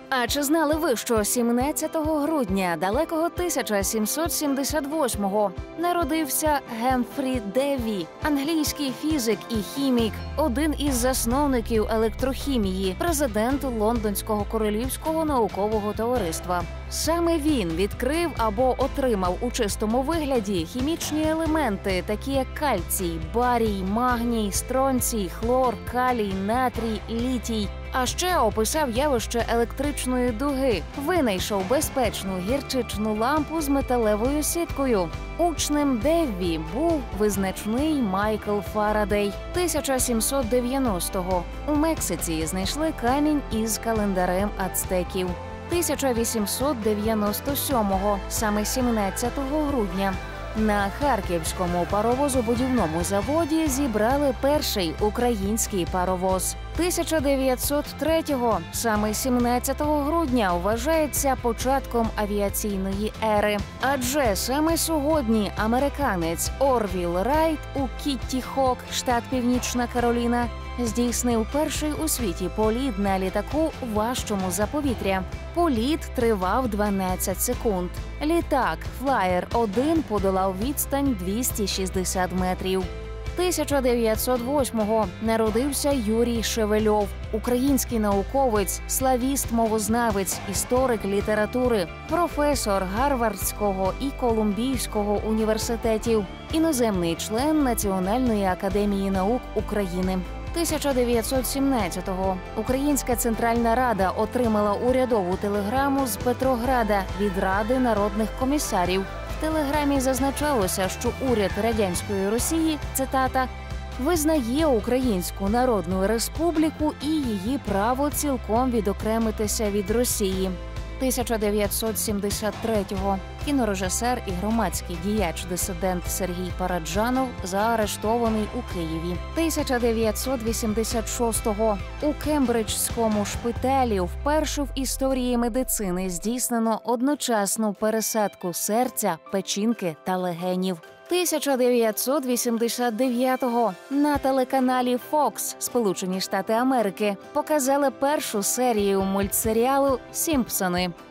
А чи знали ви, що 17 грудня далекого 1778-го народився Гемфрі Деві, англійський фізик і хімік, один із засновників електрохімії, президент Лондонського королівського наукового товариства. Саме він відкрив або отримав у чистому вигляді хімічні елементи, такі як кальцій, барій, магній, стронцій, хлор, калій, натрій, літій. А ще описав явище електричної дуги, винайшов безпечну гірчичну лампу з металевою сіткою. Учнем Деві був визначний Майкл Фарадей. 1790-го у Мексиці знайшли камінь із календарем ацтеків. 1897-го, саме 17 грудня, на Харківському паровозобудівному заводі зібрали перший український паровоз. 1903-го, саме 17 грудня, вважається початком авіаційної ери. Адже саме сьогодні американець Орвіл Райт у Кітті-Хок, штат Північна Кароліна, здійснив перший у світі політ на літаку важчому за повітря. Політ тривав 12 секунд. Літак Флаєр-1 подолав відстань 260 метрів. 1908-го народився Юрій Шевельов, український науковець, славіст-мовознавець, історик літератури, професор Гарвардського і Колумбійського університетів, іноземний член Національної академії наук України. 1917-го Українська Центральна Рада отримала урядову телеграму з Петрограда від Ради народних комісарів. В телеграмі зазначалося, що уряд Радянської Росії, цитата, «визнає Українську Народну Республіку і її право цілком відокремитися від Росії». 1973-го кінорежисер і громадський діяч-дисидент Сергій Параджанов заарештований у Києві. 1986-го у Кембриджському шпиталі вперше в історії медицини здійснено одночасну пересадку серця, печінки та легенів. 1989-го на телеканалі Fox, Сполучені Штати Америки, показали першу серію мультсеріалу «Сімпсони».